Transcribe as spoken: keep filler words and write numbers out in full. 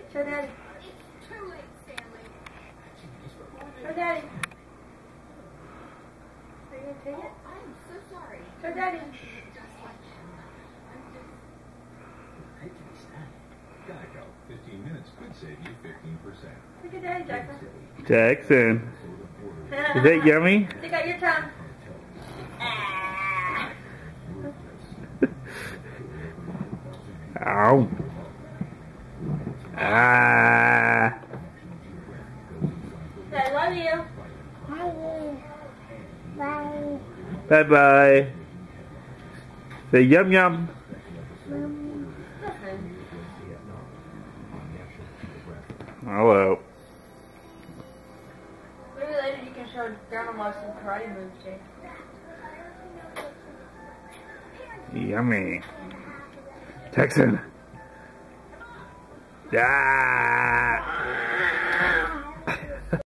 Show Daddy. It's too late, Stanley. Show Daddy. Are you gonna take it? I'm so sorry. Show Daddy. Just like him. I'm just... I can stand it. Geico. fifteen minutes could save you fifteen percent. Look at Daddy, Jaxen. Jaxen. Is that yummy? Stick out your tongue. Ah. Ow. Ah. I love you. Bye. Bye bye. Say yum yum. Hello. Maybe later you can show Grandma some karate moves too. Yummy. Jaxen. Yeah.